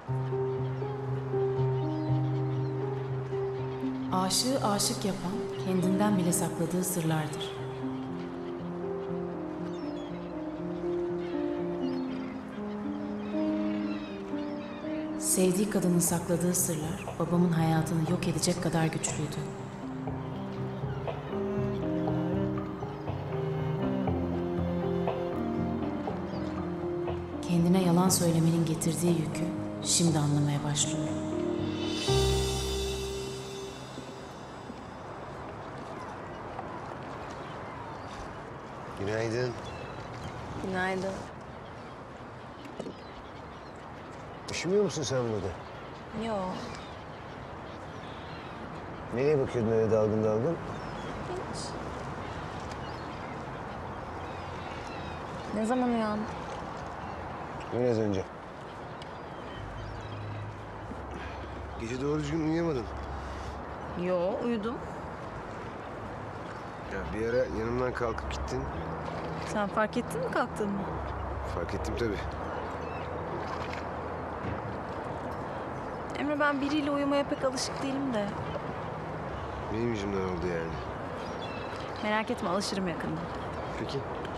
Aşığı aşık yapan kendinden bile sakladığı sırlardır. Sevdiği kadının sakladığı sırlar babamın hayatını yok edecek kadar güçlüydü. Kendine yalan söylemenin getirdiği yükü şimdi anlamaya başlıyor. Günaydın. Günaydın. Üşümüyor musun sen burada? Yo, Nereye bakıyordun öyle dalgın dalgın? hiç. Ne zaman uyandın? Biraz önce. Gece doğru düzgün uyuyamadın. Yo, uyudum. Ya bir ara yanımdan kalkıp gittin. Sen fark ettin mi kalktığımı? Fark ettim tabii. Emre, ben biriyle uyumaya pek alışık değilim de. Benim yüzümden oldu yani. Merak etme, alışırım yakında. Peki.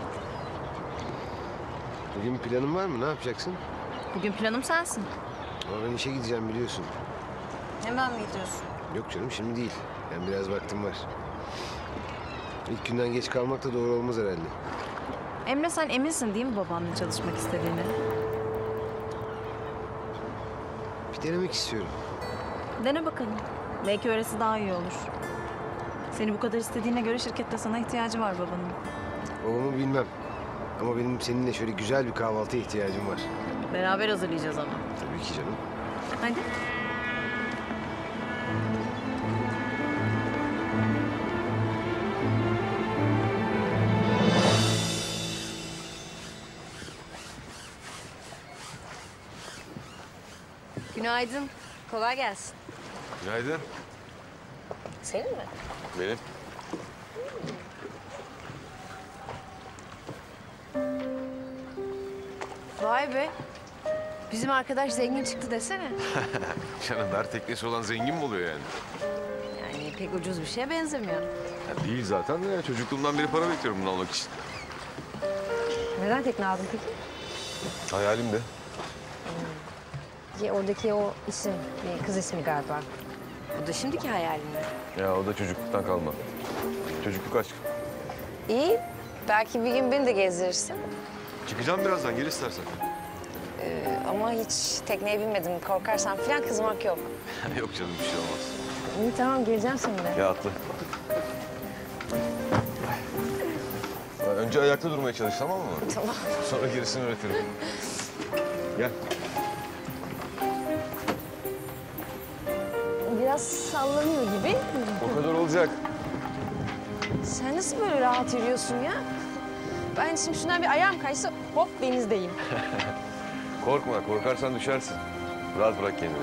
Bugün bir planın var mı? Ne yapacaksın? Bugün planım sensin. Ama ben işe gideceğim biliyorsun. Hemen mi gidiyorsun? Yok canım şimdi değil. Yani biraz vaktim var. İlk günden geç kalmak da doğru olmaz herhalde. Emre, sen eminsin değil mi babanla çalışmak istediğini? Bir denemek istiyorum. Dene bakalım. Belki öylesi daha iyi olur. Seni bu kadar istediğine göre şirkette sana ihtiyacı var babanın. Babamı bilmem. Ama benim seninle şöyle güzel bir kahvaltıya ihtiyacım var. Beraber hazırlayacağız ama. Tabii ki canım. Hadi. Günaydın. Kolay gelsin. Günaydın. Senin mi? Benim. Vay be. Bizim arkadaş zengin çıktı desene. Canım dar teknesi olan zengin mi oluyor yani? Yani pek ucuz bir şeye benzemiyor. Ya değil zaten de ya. Çocukluğumdan beri para bekliyorum bunu almak için. Neden tekne aldın peki? Hayalim de. Oradaki o isim, bir kız ismi galiba. Bu da şimdiki hayalin mi? Ya o da çocukluktan kalma. Çocukluk aşk. İyi, belki bir gün beni de gezdirirsin. Çıkacağım birazdan gel istersen. Ama hiç tekneye binmedim. Korkarsan falan kızmak yok. Yok canım bir şey olmaz. İyi tamam, geleceğim seninle. Ya atla. Önce ayakta durmaya çalış tamam mı? Tamam. Sonra gerisini öğretirim. Gel. Biraz sallanıyor gibi. O kadar olacak. Sen nasıl böyle rahat yürüyorsun ya? Ben şimdi şundan bir ayağım kaysa hop denizdeyim. Korkma korkarsan düşersin. Rahat bırak kendini.